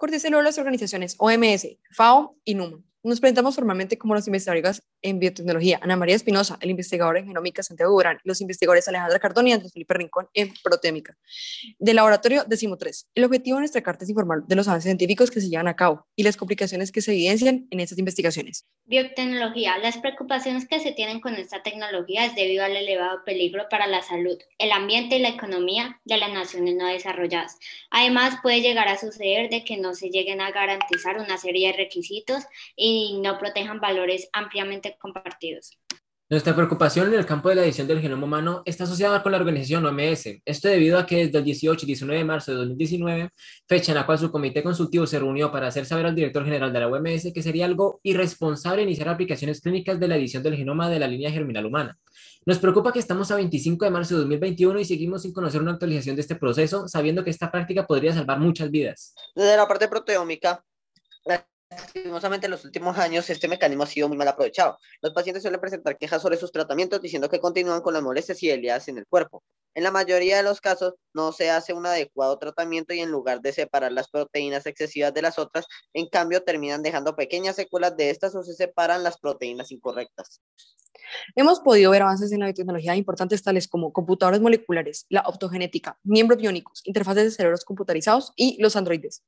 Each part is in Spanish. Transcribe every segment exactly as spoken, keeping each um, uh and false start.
Cortesía de las organizaciones O M S, FAO y NUMA. Nos presentamos formalmente como los investigadores en biotecnología, Ana María Espinosa, el investigador en genómica Santiago Durán, y los investigadores Alejandra Cardón y Andrés Felipe Rincón en proteómica. Del laboratorio decimotres. El objetivo de nuestra carta es informar de los avances científicos que se llevan a cabo y las complicaciones que se evidencian en estas investigaciones. Biotecnología. Las preocupaciones que se tienen con esta tecnología es debido al elevado peligro para la salud, el ambiente y la economía de las naciones no desarrolladas. Además, puede llegar a suceder de que no se lleguen a garantizar una serie de requisitos y no protejan valores ampliamente compartidos. Nuestra preocupación en el campo de la edición del genoma humano está asociada con la organización O M S. Esto debido a que desde el dieciocho y diecinueve de marzo de dos mil diecinueve, fecha en la cual su comité consultivo se reunió para hacer saber al director general de la O M S que sería algo irresponsable iniciar aplicaciones clínicas de la edición del genoma de la línea germinal humana. Nos preocupa que estamos a veinticinco de marzo de dos mil veintiuno y seguimos sin conocer una actualización de este proceso, sabiendo que esta práctica podría salvar muchas vidas. Desde la parte proteómica, lastimosamente en los últimos años este mecanismo ha sido muy mal aprovechado. Los pacientes suelen presentar quejas sobre sus tratamientos diciendo que continúan con las molestias y heridas en el cuerpo. En la mayoría de los casos no se hace un adecuado tratamiento y en lugar de separar las proteínas excesivas de las otras, en cambio terminan dejando pequeñas secuelas de estas o se separan las proteínas incorrectas. Hemos podido ver avances en la biotecnología importantes tales como computadores moleculares, la optogenética, miembros biónicos, interfaces de cerebros computarizados y los androides.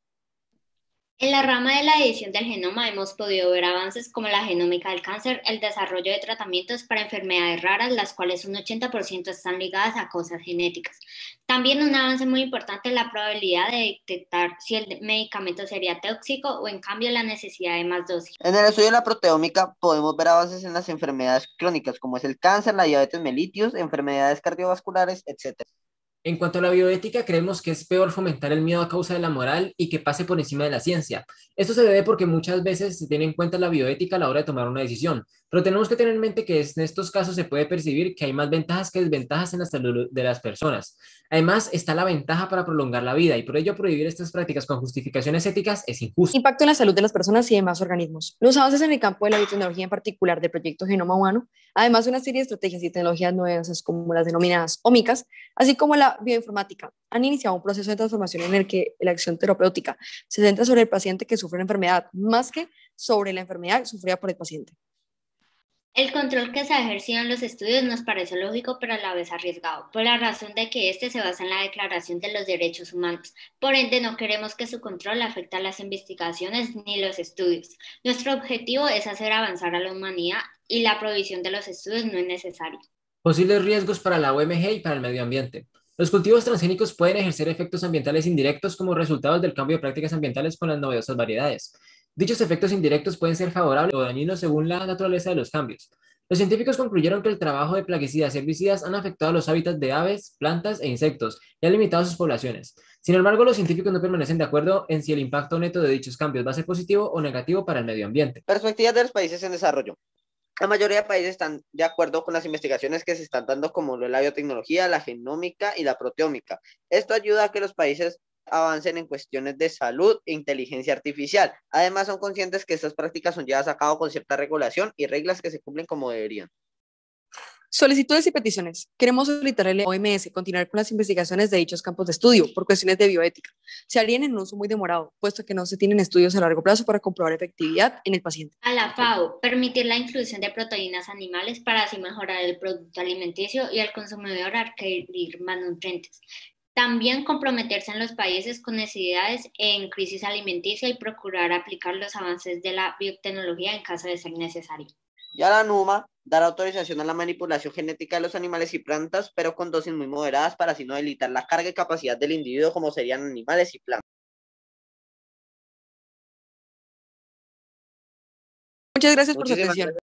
En la rama de la edición del genoma hemos podido ver avances como la genómica del cáncer, el desarrollo de tratamientos para enfermedades raras, las cuales un ochenta por ciento están ligadas a causas genéticas. También un avance muy importante es la probabilidad de detectar si el medicamento sería tóxico o en cambio la necesidad de más dosis. En el estudio de la proteómica podemos ver avances en las enfermedades crónicas como es el cáncer, la diabetes mellitus, enfermedades cardiovasculares, etcétera. En cuanto a la bioética, creemos que es peor fomentar el miedo a causa de la moral y que pase por encima de la ciencia. Esto se debe porque muchas veces se tiene en cuenta la bioética a la hora de tomar una decisión, pero tenemos que tener en mente que en estos casos se puede percibir que hay más ventajas que desventajas en la salud de las personas. Además, está la ventaja para prolongar la vida y por ello prohibir estas prácticas con justificaciones éticas es injusto. Impacto en la salud de las personas y demás organismos. Los avances en el campo de la biotecnología, en particular del proyecto Genoma Humano, además de una serie de estrategias y tecnologías nuevas como las denominadas ómicas, así como la bioinformática, han iniciado un proceso de transformación en el que la acción terapéutica se centra sobre el paciente que sufre una enfermedad, más que sobre la enfermedad sufrida por el paciente. El control que se ha ejercido en los estudios nos parece lógico, pero a la vez arriesgado, por la razón de que este se basa en la Declaración de los Derechos Humanos. Por ende, no queremos que su control afecte a las investigaciones ni los estudios. Nuestro objetivo es hacer avanzar a la humanidad y la provisión de los estudios no es necesaria. Posibles riesgos para la O M G y para el medio ambiente. Los cultivos transgénicos pueden ejercer efectos ambientales indirectos como resultado del cambio de prácticas ambientales con las novedosas variedades. Dichos efectos indirectos pueden ser favorables o dañinos según la naturaleza de los cambios. Los científicos concluyeron que el trabajo de plaguicidas y herbicidas han afectado los hábitats de aves, plantas e insectos y han limitado sus poblaciones. Sin embargo, los científicos no permanecen de acuerdo en si el impacto neto de dichos cambios va a ser positivo o negativo para el medio ambiente. Perspectivas de los países en desarrollo. La mayoría de países están de acuerdo con las investigaciones que se están dando como la biotecnología, la genómica y la proteómica. Esto ayuda a que los países avancen en cuestiones de salud e inteligencia artificial. Además, son conscientes que estas prácticas son llevadas a cabo con cierta regulación y reglas que se cumplen como deberían. Solicitudes y peticiones. Queremos solicitar al O M S continuar con las investigaciones de dichos campos de estudio por cuestiones de bioética. Se harían en un uso muy demorado, puesto que no se tienen estudios a largo plazo para comprobar efectividad en el paciente. A la FAO, permitir la inclusión de proteínas animales para así mejorar el producto alimenticio y el consumidor adquirir más nutrientes. También comprometerse en los países con necesidades en crisis alimenticia y procurar aplicar los avances de la biotecnología en caso de ser necesario. Ya la NUMA dará autorización a la manipulación genética de los animales y plantas, pero con dosis muy moderadas para así no debilitar la carga y capacidad del individuo como serían animales y plantas. Muchas gracias por su Muchísimas atención. gracias.